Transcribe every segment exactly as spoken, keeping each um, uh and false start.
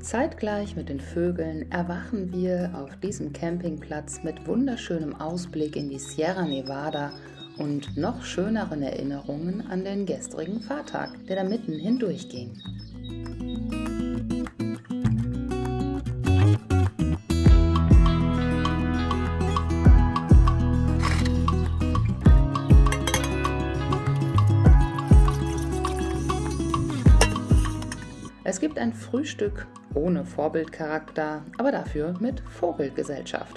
Zeitgleich mit den Vögeln erwachen wir auf diesem Campingplatz mit wunderschönem Ausblick in die Sierra Nevada und noch schöneren Erinnerungen an den gestrigen Fahrtag, der da mitten hindurchging. Es gibt ein Frühstück ohne Vorbildcharakter, aber dafür mit Vogelgesellschaft.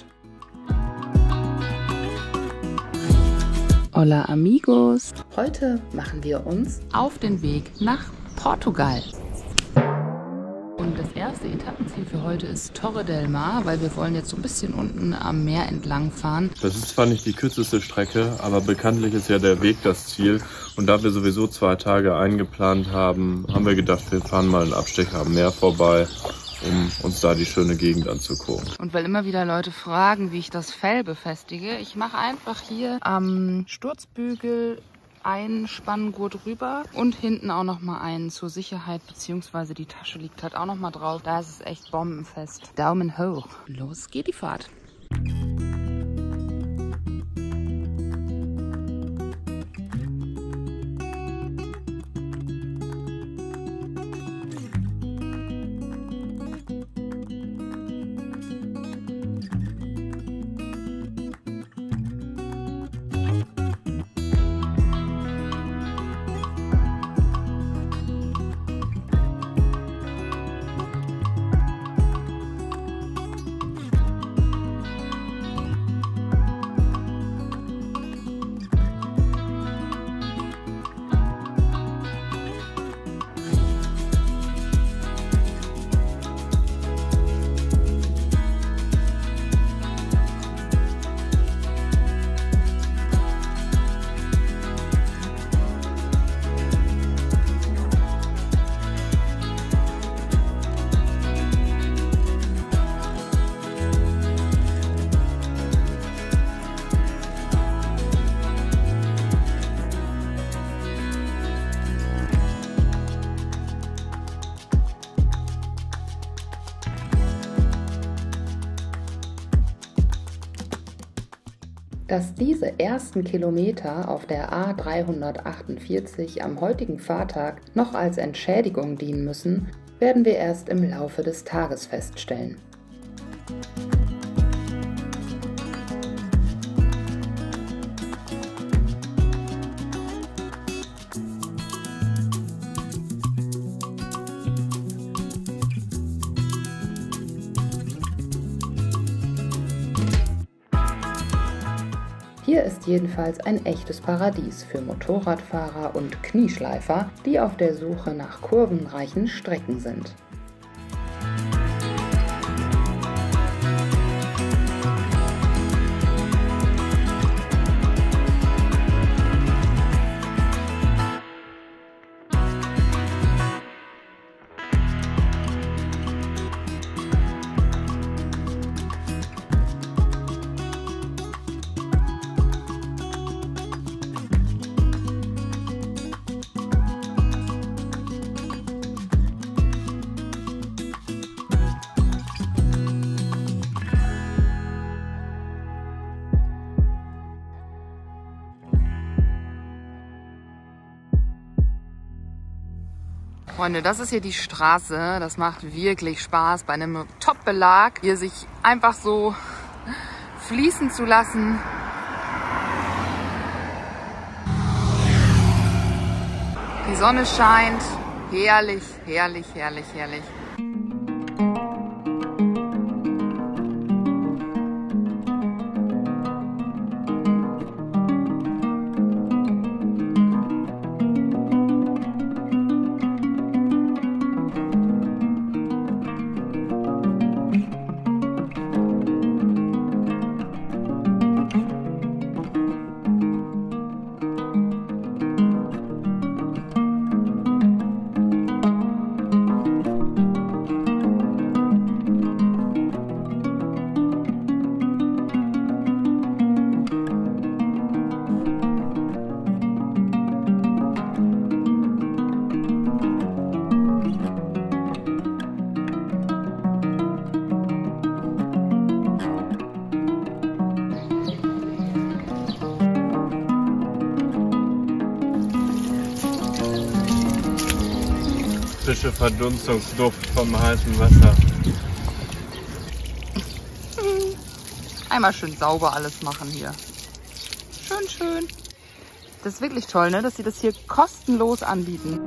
Hola amigos! Heute machen wir uns auf den Weg nach Portugal. Und das erste Etappenziel für heute ist Torre del Mar, weil wir wollen jetzt so ein bisschen unten am Meer entlang fahren. Das ist zwar nicht die kürzeste Strecke, aber bekanntlich ist ja der Weg das Ziel. Und da wir sowieso zwei Tage eingeplant haben, haben wir gedacht, wir fahren mal einen Abstecher am Meer vorbei, um uns da die schöne Gegend anzugucken. Und weil immer wieder Leute fragen, wie ich das Fell befestige, ich mache einfach hier am Sturzbügel einen Spanngurt rüber und hinten auch nochmal einen zur Sicherheit, beziehungsweise die Tasche liegt halt auch nochmal drauf. Da ist es echt bombenfest. Daumen hoch. Los geht die Fahrt. Dass diese ersten Kilometer auf der A dreihundertachtundvierzig am heutigen Fahrtag noch als Entschädigung dienen müssen, werden wir erst im Laufe des Tages feststellen. Hier ist jedenfalls ein echtes Paradies für Motorradfahrer und Knieschleifer, die auf der Suche nach kurvenreichen Strecken sind. Freunde, das ist hier die Straße. Das macht wirklich Spaß, bei einem Top-Belag hier sich einfach so fließen zu lassen. Die Sonne scheint. Herrlich, herrlich, herrlich, herrlich. klassische Verdunstungsduft vom heißen Wasser. Einmal schön sauber alles machen hier. Schön, schön. Das ist wirklich toll, ne? Dass sie das hier kostenlos anbieten.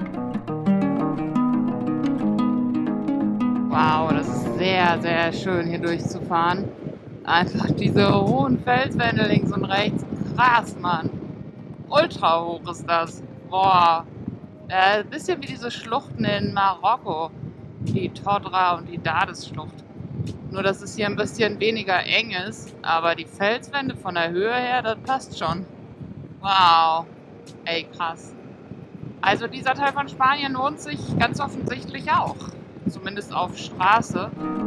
Wow, das ist sehr, sehr schön hier durchzufahren. Einfach diese hohen Felswände links und rechts. Krass, Mann. Ultra hoch ist das. Boah. Äh, ein bisschen wie diese Schluchten in Marokko. Die Todra und die Dades-Schlucht. Nur, dass es hier ein bisschen weniger eng ist. Aber die Felswände von der Höhe her, das passt schon. Wow. Ey, krass. Also dieser Teil von Spanien lohnt sich ganz offensichtlich auch. Zumindest auf Straße.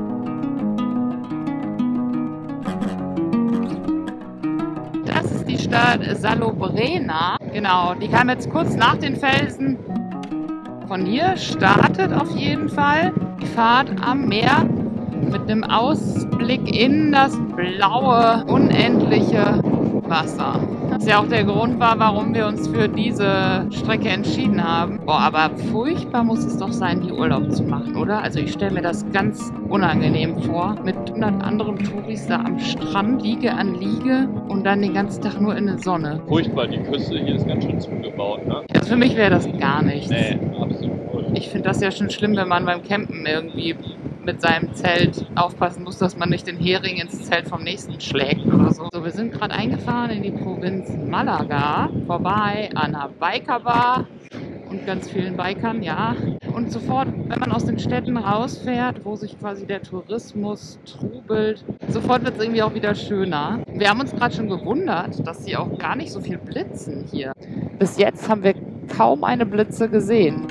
Das ist die Stadt Salobreña. Genau, die kam jetzt kurz nach den Felsen. Von hier startet auf jeden Fall die Fahrt am Meer mit einem Ausblick in das blaue, unendliche Wasser. Das ist ja auch der Grund war, warum wir uns für diese Strecke entschieden haben. Boah, aber furchtbar muss es doch sein, hier Urlaub zu machen, oder? Also ich stelle mir das ganz unangenehm vor, mit hundert anderen Touris da am Strand, Liege an Liege und dann den ganzen Tag nur in der Sonne. Furchtbar, die Küste hier ist ganz schön zugebaut, ne? Also für mich wäre das gar nichts. Nee, absolut. Ich finde das ja schon schlimm, wenn man beim Campen irgendwie mit seinem Zelt aufpassen muss, dass man nicht den Hering ins Zelt vom nächsten schlägt oder so. So, wir sind gerade eingefahren in die Provinz Malaga, vorbei an einer Bikerbar und ganz vielen Bikern, ja. Und sofort, wenn man aus den Städten rausfährt, wo sich quasi der Tourismus trubelt, sofort wird es irgendwie auch wieder schöner. Wir haben uns gerade schon gewundert, dass sie auch gar nicht so viel blitzen hier. Bis jetzt haben wir kaum eine Blitze gesehen.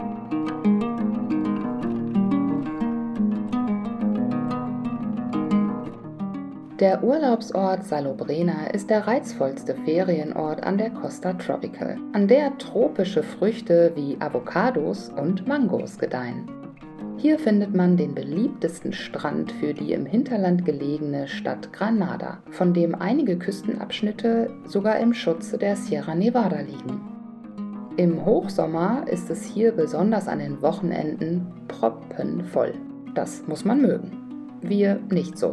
Der Urlaubsort Salobreña ist der reizvollste Ferienort an der Costa Tropical, an der tropische Früchte wie Avocados und Mangos gedeihen. Hier findet man den beliebtesten Strand für die im Hinterland gelegene Stadt Granada, von dem einige Küstenabschnitte sogar im Schutze der Sierra Nevada liegen. Im Hochsommer ist es hier besonders an den Wochenenden proppenvoll. Das muss man mögen. Wir nicht so.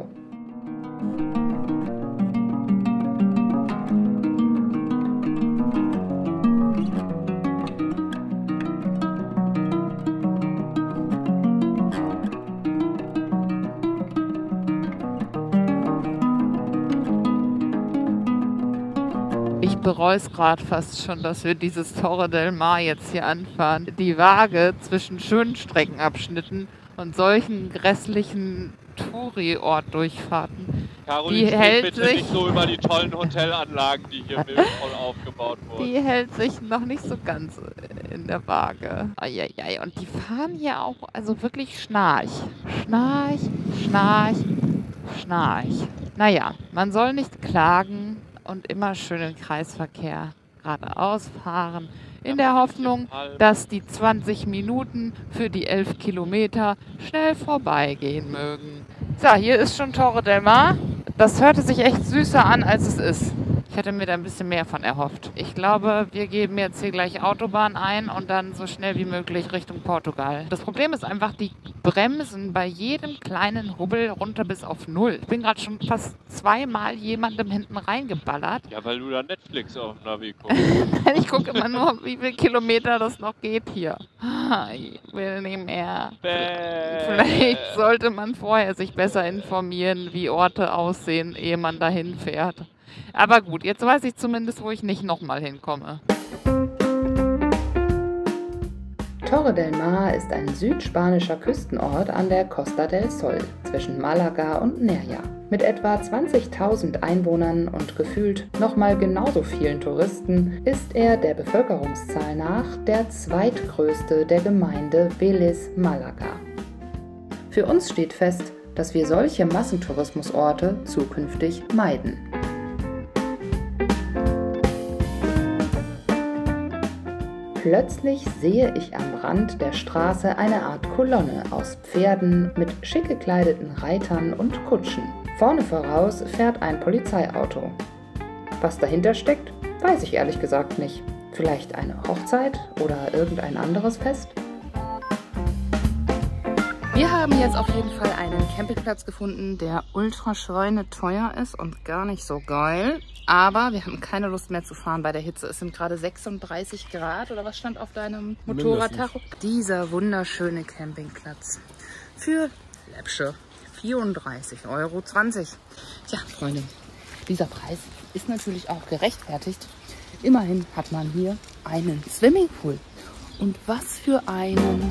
Ich bereue es gerade fast schon, dass wir dieses Torre del Mar jetzt hier anfahren. Die Waage zwischen schönen Streckenabschnitten und solchen grässlichen Touri-Ort-Durchfahrten. Caroline, die hält bitte sich nicht so über die tollen Hotelanlagen, die hier voll aufgebaut wurden. Die hält sich noch nicht so ganz in der Waage. Eieiei. Und die fahren hier auch, also wirklich Schnarch. Schnarch, Schnarch, Schnarch. Naja, man soll nicht klagen und immer schön im Kreisverkehr geradeaus fahren. In der Hoffnung, dass die zwanzig Minuten für die elf Kilometer schnell vorbeigehen mögen. So, hier ist schon Torre del Mar. Das hörte sich echt süßer an, als es ist. Ich hätte mir da ein bisschen mehr von erhofft. Ich glaube, wir geben jetzt hier gleich Autobahn ein und dann so schnell wie möglich Richtung Portugal. Das Problem ist einfach, die bremsen bei jedem kleinen Hubbel runter bis auf null. Ich bin gerade schon fast zweimal jemandem hinten reingeballert. Ja, weil du da Netflix auf dem Navi guckst. Ich gucke immer nur, wie viele Kilometer das noch geht hier. Ich will nicht mehr. Bäh. Vielleicht sollte man vorher sich besser informieren, wie Orte aussehen, ehe man dahin fährt. Aber gut, jetzt weiß ich zumindest, wo ich nicht nochmal hinkomme. Torre del Mar ist ein südspanischer Küstenort an der Costa del Sol zwischen Malaga und Nerja. Mit etwa zwanzigtausend Einwohnern und gefühlt nochmal genauso vielen Touristen ist er der Bevölkerungszahl nach der zweitgrößte der Gemeinde Vélez Málaga. Für uns steht fest, dass wir solche Massentourismusorte zukünftig meiden. Plötzlich sehe ich am Rand der Straße eine Art Kolonne aus Pferden mit schick gekleideten Reitern und Kutschen. Vorne voraus fährt ein Polizeiauto. Was dahinter steckt, weiß ich ehrlich gesagt nicht. Vielleicht eine Hochzeit oder irgendein anderes Fest? Wir haben jetzt auf jeden Fall einen Campingplatz gefunden, der ultra schweineteuer ist und gar nicht so geil. Aber wir haben keine Lust mehr zu fahren bei der Hitze. Es sind gerade sechsunddreißig Grad oder was stand auf deinem Motorradtacho? Dieser wunderschöne Campingplatz für läppsche vierunddreißig Euro zwanzig. Tja, Freunde, dieser Preis ist natürlich auch gerechtfertigt. Immerhin hat man hier einen Swimmingpool. Und was für einen...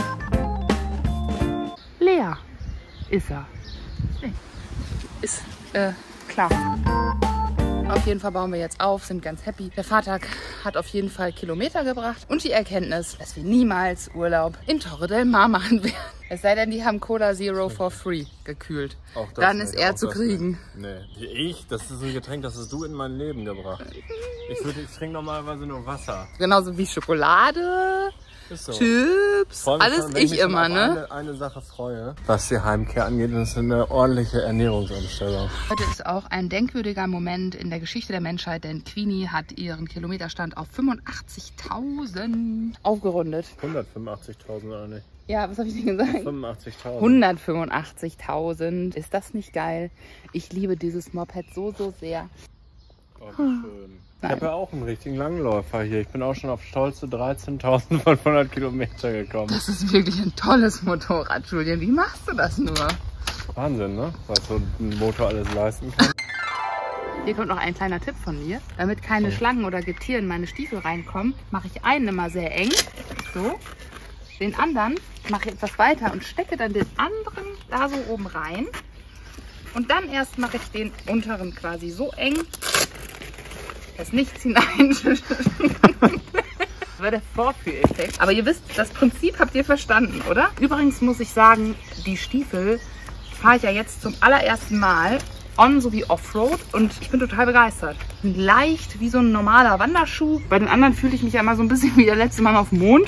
Leer ist er. Nee. Ist äh, klar. Auf jeden Fall bauen wir jetzt auf, sind ganz happy. Der Fahrtag hat auf jeden Fall Kilometer gebracht und die Erkenntnis, dass wir niemals Urlaub in Torre del Mar machen werden. Es sei denn, die haben Cola Zero for free gekühlt. Auch das Dann nicht, ist er auch zu das kriegen. nicht. Nee, ich, das ist ein Getränk, das hast du in mein Leben gebracht. Ich, würde, ich trinke normalerweise nur Wasser. Genauso wie Schokolade, Ist so. Chips, alles schon, wenn ich mich schon immer, auf ne? Eine, eine Sache freue, was die Heimkehr angeht, das ist eine ordentliche Ernährungsumstellung. Heute ist auch ein denkwürdiger Moment in der Geschichte der Menschheit, denn Queenie hat ihren Kilometerstand auf fünfundachtzigtausend aufgerundet. hundertfünfundachtzigtausend oder nicht? Ja, was habe ich denn gesagt? fünfundachtzigtausend. hundertfünfundachtzigtausend. Ist das nicht geil? Ich liebe dieses Moped so, so sehr. Oh, wie schön. Ich Nein. habe ja auch einen richtigen Langläufer hier. Ich bin auch schon auf stolze dreizehntausendfünfhundert Kilometer gekommen. Das ist wirklich ein tolles Motorrad, Julian. Wie machst du das nur? Wahnsinn, ne? Was so ein Motor alles leisten kann. Hier kommt noch ein kleiner Tipp von mir. Damit keine Schlangen oder Getier in meine Stiefel reinkommen, mache ich einen immer sehr eng. So. Den anderen mache ich etwas weiter und stecke dann den anderen da so oben rein. Und dann erst mache ich den unteren quasi so eng, dass nichts hinein. Das war der Vorführeffekt. Aber ihr wisst, das Prinzip habt ihr verstanden, oder? Übrigens muss ich sagen, die Stiefel fahre ich ja jetzt zum allerersten Mal on sowie Offroad und ich bin total begeistert. Leicht wie so ein normaler Wanderschuh. Bei den anderen fühle ich mich ja immer so ein bisschen wie der letzte Mann auf dem Mond.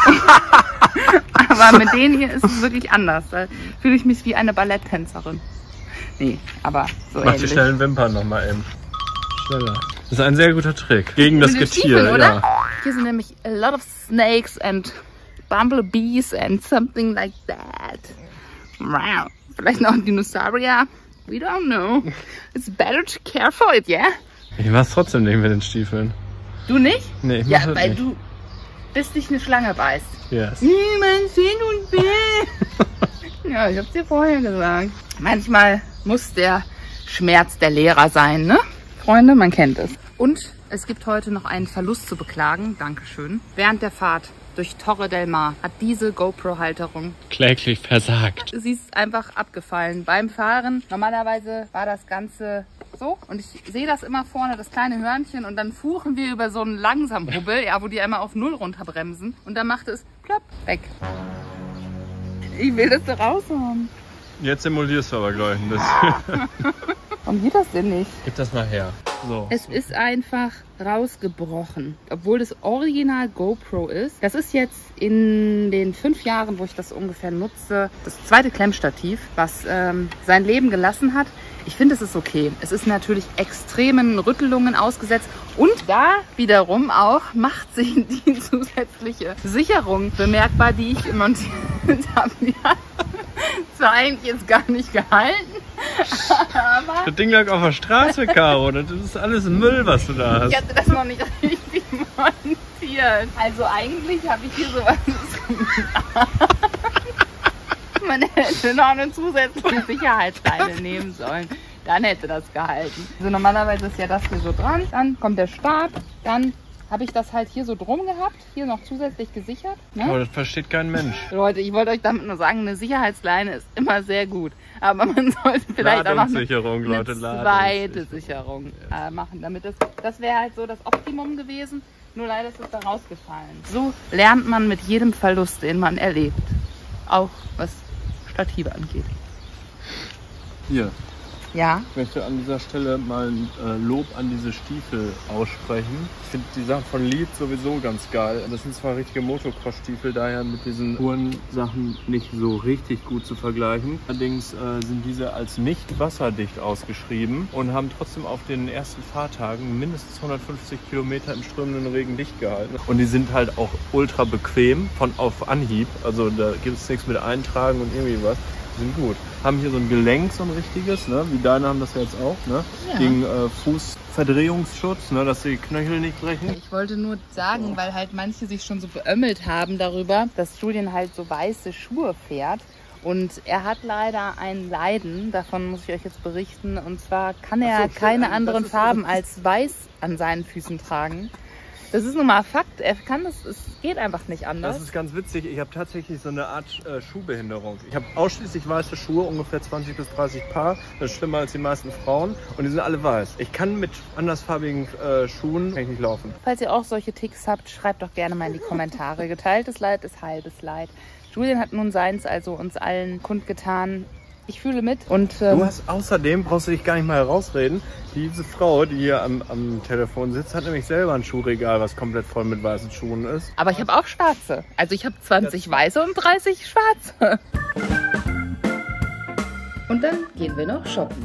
Aber mit denen hier ist es wirklich anders. Da fühle ich mich wie eine Balletttänzerin. Nee, aber so Mach ähnlich. die schnellen Wimpern nochmal eben. Schneller. Das ist ein sehr guter Trick. Gegen das Mit den Getier, Stiefeln, oder? ja. Hier sind nämlich a lot of snakes and bumblebees and something like that. Wow. Vielleicht noch ein Dinosaurier. We don't know. It's better to care for it, yeah? Ich mach's trotzdem nicht mit den Stiefeln. Du nicht? Nee, ich mach Ja, das weil nicht. du bis dich eine Schlange beißt. Yes. Niemand sehen und will. Ja, ich hab's dir vorher gesagt. Manchmal muss der Schmerz der Lehrer sein, ne? Freunde, man kennt es. Und es gibt heute noch einen Verlust zu beklagen. Dankeschön. Während der Fahrt durch Torre del Mar hat diese GoPro-Halterung, Kläglich versagt. sie ist einfach abgefallen beim Fahren. Normalerweise war das Ganze so und ich sehe das immer vorne, das kleine Hörnchen, und dann fuhren wir über so einen Langsamhubbel, ja, wo die einmal auf Null runterbremsen und dann machte es plopp, weg. Ich will das da raus haben. Jetzt simulierst du aber gleich ein bisschen. Warum geht das denn nicht? Gib das mal her. So. Es ist einfach rausgebrochen, obwohl das Original GoPro ist. Das ist jetzt in den fünf Jahren, wo ich das ungefähr nutze, das zweite Klemmstativ, was ähm, sein Leben gelassen hat. Ich finde, es ist okay. Es ist natürlich extremen Rüttelungen ausgesetzt und da wiederum auch macht sich die zusätzliche Sicherung bemerkbar, die ich montiert habe. Die hat zwar eigentlich jetzt gar nicht gehalten, aber Das Ding lag auf der Straße, Caro. Das ist alles Müll, was du da hast. ich hatte das noch nicht richtig montiert. Also eigentlich habe ich hier sowas. Man hätte noch eine zusätzliche Sicherheitsleine nehmen sollen. Dann hätte das gehalten. Also normalerweise ist ja das hier so dran. Dann kommt der Stab. Dann habe ich das halt hier so drum gehabt. Hier noch zusätzlich gesichert. Ne? Aber das versteht kein Mensch. Leute, ich wollte euch damit nur sagen, eine Sicherheitsleine ist immer sehr gut. Aber man sollte vielleicht auch noch eine, Ladungssicherung, eine Leute, zweite Ladungssicherung. Sicherung äh, machen. Damit das, das wäre halt so das Optimum gewesen. Nur leider ist es da rausgefallen. So lernt man mit jedem Verlust, den man erlebt. Auch was Stative angeht. Hier. Ja. Ich möchte an dieser Stelle mal ein äh, Lob an diese Stiefel aussprechen. Ich finde die Sachen von Lead sowieso ganz geil. Das sind zwar richtige Motocross-Stiefel, daher mit diesen hohen Sachen nicht so richtig gut zu vergleichen. Allerdings äh, sind diese als nicht wasserdicht ausgeschrieben und haben trotzdem auf den ersten Fahrtagen mindestens hundertfünfzig Kilometer im strömenden Regen dicht gehalten. Und die sind halt auch ultra bequem von auf Anhieb. Also da gibt es nichts mit Eintragen und irgendwie was. Die sind gut. Haben hier so ein Gelenk, so ein richtiges, ne? Wie deine haben das jetzt auch, ne? Ja. Gegen äh, Fußverdrehungsschutz, ne? Dass die Knöchel nicht brechen. Ich wollte nur sagen, weil halt manche sich schon so beömmelt haben darüber, dass Julian halt so weiße Schuhe fährt. Und er hat leider ein Leiden, davon muss ich euch jetzt berichten. Und zwar kann er so, keine anderen Farben als weiß an seinen Füßen tragen. Das ist nun mal Fakt. Er kann das, es geht einfach nicht anders. Das ist ganz witzig. Ich habe tatsächlich so eine Art äh, Schuhbehinderung. Ich habe ausschließlich weiße Schuhe, ungefähr zwanzig bis dreißig Paar. Das ist schlimmer als die meisten Frauen. Und die sind alle weiß. Ich kann mit andersfarbigen äh, Schuhen kann ich nicht laufen. Falls ihr auch solche Ticks habt, schreibt doch gerne mal in die Kommentare. Geteiltes Leid ist halbes Leid. Julian hat nun seins also uns allen kundgetan. Ich fühle mit. Und, ähm, du hast außerdem, brauchst du dich gar nicht mal herausreden, diese Frau, die hier am, am Telefon sitzt, hat nämlich selber ein Schuhregal, was komplett voll mit weißen Schuhen ist. Aber ich habe auch schwarze. Also ich habe zwanzig das weiße und dreißig schwarze. Und dann gehen wir noch shoppen.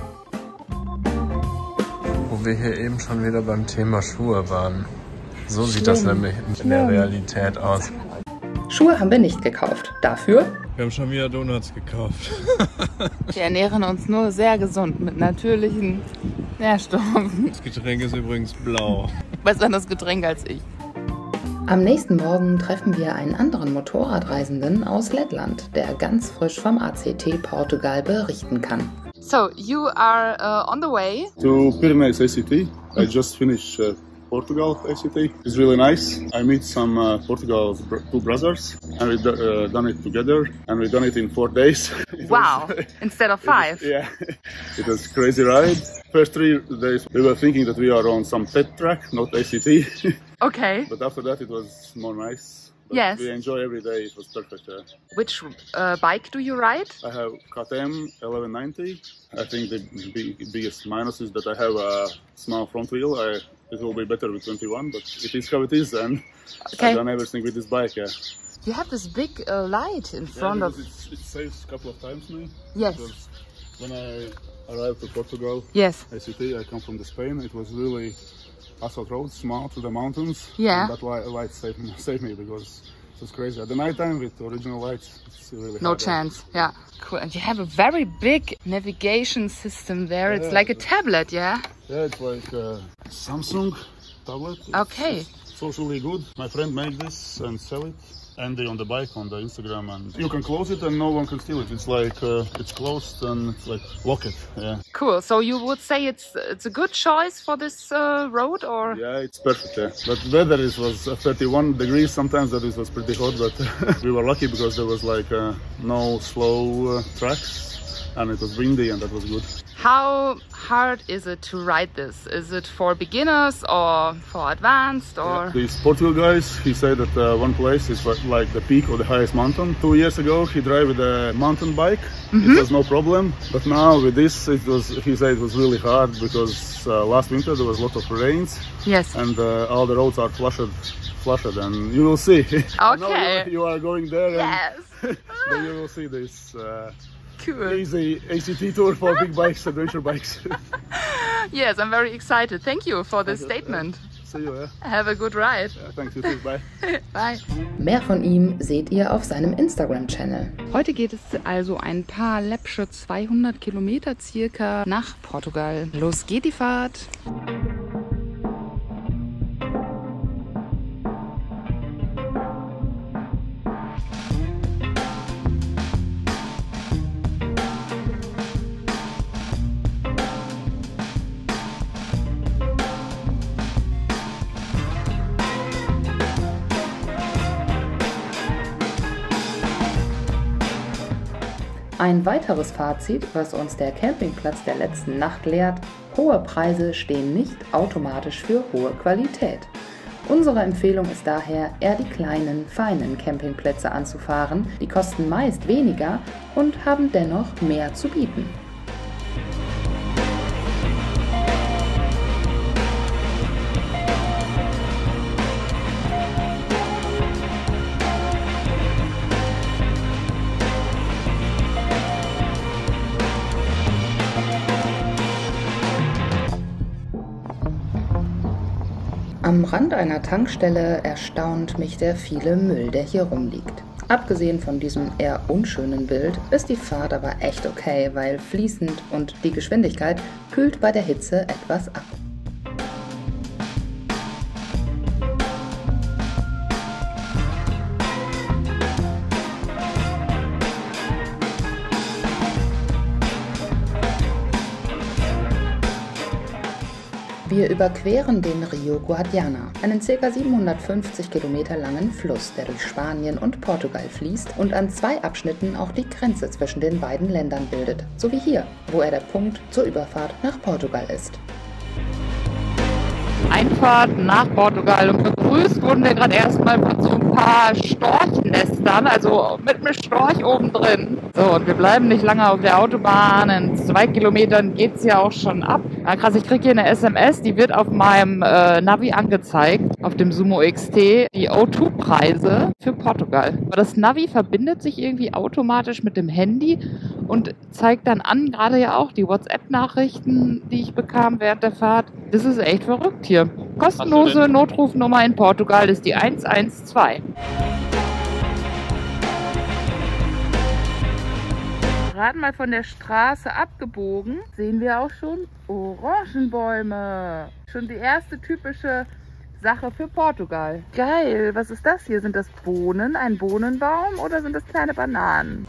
Wo wir hier eben schon wieder beim Thema Schuhe waren. So Schlimm. Sieht das nämlich in der Realität aus. Schuhe haben wir nicht gekauft. Dafür? Wir haben schon wieder Donuts gekauft. Wir ernähren uns nur sehr gesund mit natürlichen Nährstoffen. Das Getränk ist übrigens blau. Besser das Getränk als ich. Am nächsten Morgen treffen wir einen anderen Motorradreisenden aus Lettland, der ganz frisch vom A C T Portugal berichten kann. So, you are uh, on the way to Pyrenees A C T. I just finished uh, Portugal A C T. It's really nice. I meet some uh, Portugal br two brothers, and we uh, done it together, and we done it in four days. Wow! Was, instead of five. It, yeah, it was a crazy ride. First three days we were thinking that we are on some pet track, not A C T. Okay. But after that it was more nice. But yes. We enjoy every day. It was perfect. Uh, Which uh, bike do you ride? I have K T M eleven ninety. I think the big, biggest minus is that I have a small front wheel. I, it will be better with twenty-one, but it is how it is, and okay. I've done everything with this bike. Yeah. You have this big uh, light in front yeah, of. It's, it saves a couple of times now. Yes. Because when I arrived to Portugal, yes, A C T, I come from the Spain. It was really asphalt road, small to the mountains. Yeah. And that light, light saved me, saved me because it was crazy. At the night time with original lights, it's really no hard. chance. Yeah. Cool. And you have a very big navigation system there. Yeah, it's like a tablet, yeah? Yeah, it's like a Samsung tablet. It's, okay. It's socially good. My friend made this and sell it. Andy on the bike on the Instagram, and you can close it and no one can steal it. It's like uh, it's closed and it's like lock it. Yeah. Cool. So you would say it's it's a good choice for this uh, road, or? Yeah, it's perfect. Yeah. But weather is was thirty-one degrees. Sometimes that is was pretty hot, but we were lucky because there was like uh, no slow uh, tracks, and it was windy, and that was good. How hard is it to ride this? Is it for beginners or for advanced, or? Yeah, these Portugal guys, he said that uh, one place is like the peak of the highest mountain. Two years ago, he drove with a mountain bike. Mm-hmm. It was no problem. But now with this, it was. He said it was really hard because uh, last winter there was a lot of rains. Yes. And uh, all the roads are flushed, flushed, and you will see. Okay. you, you are going there. Yes. And then you will see this. Uh, Cool. Easy A C T tour for big bikes, adventure bikes. Yes, I'm very excited. Thank you for this statement. See you, yeah. Have a good ride. Yeah, thanks, you too. Bye. Bye. Mehr von ihm seht ihr auf seinem Instagram-Channel. Heute geht es also ein paar läppsche zweihundert Kilometer circa nach Portugal. Los geht die Fahrt. Ein weiteres Fazit, was uns der Campingplatz der letzten Nacht lehrt: hohe Preise stehen nicht automatisch für hohe Qualität. Unsere Empfehlung ist daher, eher die kleinen, feinen Campingplätze anzufahren. Die kosten meist weniger und haben dennoch mehr zu bieten. Am Rand einer Tankstelle erstaunt mich der viele Müll, der hier rumliegt. Abgesehen von diesem eher unschönen Bild ist die Fahrt aber echt okay, weil fließend und die Geschwindigkeit kühlt bei der Hitze etwas ab. Wir überqueren den Rio Guadiana, einen ca. siebenhundertfünfzig Kilometer langen Fluss, der durch Spanien und Portugal fließt und an zwei Abschnitten auch die Grenze zwischen den beiden Ländern bildet, so wie hier, wo er der Punkt zur Überfahrt nach Portugal ist. Einfahrt nach Portugal und begrüßt wurden wir gerade erstmal von so ein paar Storchnestern, also mit einem Storch oben drin. So, und wir bleiben nicht lange auf der Autobahn, in zwei Kilometern geht's ja auch schon ab. Ja, krass, ich kriege hier eine S M S, die wird auf meinem äh, Navi angezeigt, auf dem Sumo X T, die O zwei Preise für Portugal. Aber das Navi verbindet sich irgendwie automatisch mit dem Handy und zeigt dann an, gerade ja auch die WhatsApp-Nachrichten, die ich bekam während der Fahrt. Das ist echt verrückt hier. Kostenlose Notrufnummer in Portugal ist die eins eins zwei. Gerade mal von der Straße abgebogen, sehen wir auch schon Orangenbäume. Schon die erste typische Sache für Portugal. Geil, was ist das hier? Sind das Bohnen, ein Bohnenbaum oder sind das kleine Bananen?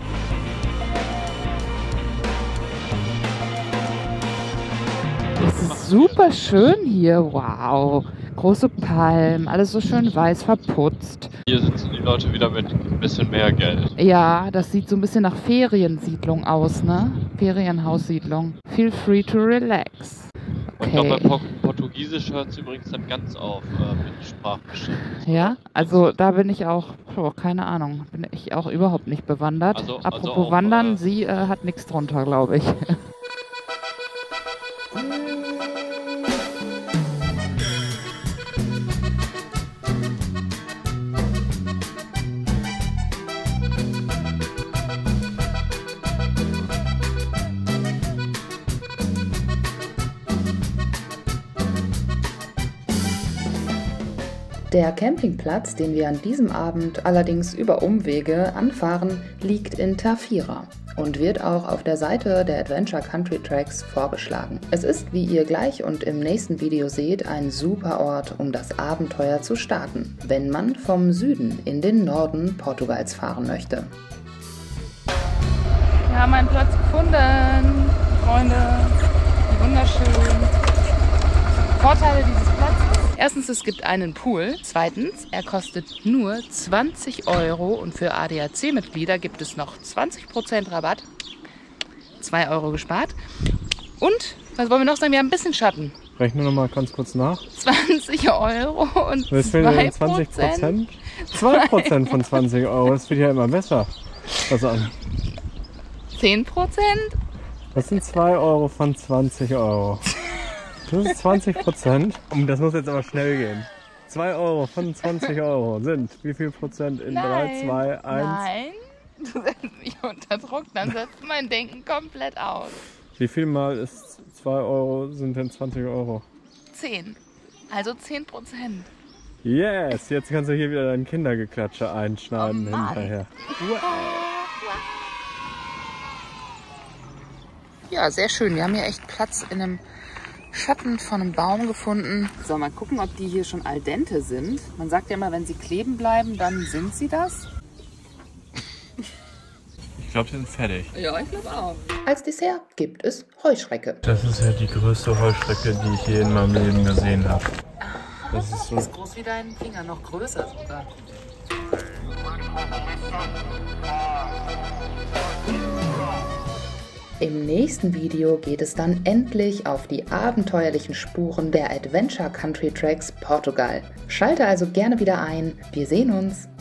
Es ist super schön hier, wow. Große Palmen, alles so schön weiß verputzt. Hier sitzen die Leute wieder mit ein bisschen mehr Geld. Ja, das sieht so ein bisschen nach Feriensiedlung aus, ne? Ferienhaussiedlung. Feel free to relax. Okay. Und bei Portugiesisch hört es übrigens dann ganz auf äh, mit Sprachbestimmung. Ja, also da bin ich auch, oh, keine Ahnung, bin ich auch überhaupt nicht bewandert. Also, Apropos also auch, Wandern, äh, sie äh, hat nichts drunter, glaube ich. Der Campingplatz, den wir an diesem Abend allerdings über Umwege anfahren, liegt in Tafira und wird auch auf der Seite der Adventure Country Tracks vorgeschlagen. Es ist, wie ihr gleich und im nächsten Video seht, ein super Ort, um das Abenteuer zu starten, wenn man vom Süden in den Norden Portugals fahren möchte. Wir haben einen Platz gefunden, Freunde, wie wunderschön. Vorteile dieses Platzes. Erstens, es gibt einen Pool. Zweitens, er kostet nur zwanzig Euro und für A D A C-Mitglieder gibt es noch zwanzig Prozent Rabatt. zwei Euro gespart. Und, was wollen wir noch sagen? Wir haben ein bisschen Schatten. Rechne noch mal ganz kurz nach. zwanzig Euro und zwei Prozent. zwanzig Prozent? zwei Prozent von zwanzig Euro, das wird ja immer besser. Also an. zehn Prozent? Das sind zwei Euro von zwanzig Euro. Das ist zwanzig Prozent. Das muss jetzt aber schnell gehen. zwei Euro von zwanzig Euro sind wie viel Prozent in drei, zwei, eins? Nein, du setzt mich unter Druck, dann setzt mein Denken komplett aus. Wie viel mal ist zwei Euro sind denn zwanzig Euro? zehn. Also zehn Prozent. Yes, jetzt kannst du hier wieder dein Kindergeklatsche einschneiden oh hinterher. Ja, sehr schön. Wir haben hier echt Platz in einem Schatten von einem Baum gefunden. So, mal gucken, ob die hier schon al dente sind. Man sagt ja immer, wenn sie kleben bleiben, dann sind sie das. Ich glaube, die sind fertig. Ja, ich glaube auch. Als Dessert gibt es Heuschrecke. Das ist ja die größte Heuschrecke, die ich je in meinem Leben gesehen habe. Das ist so ist groß wie dein Finger, noch größer sogar. Im nächsten Video geht es dann endlich auf die abenteuerlichen Spuren der Adventure Country Tracks Portugal. Schalte also gerne wieder ein. Wir sehen uns!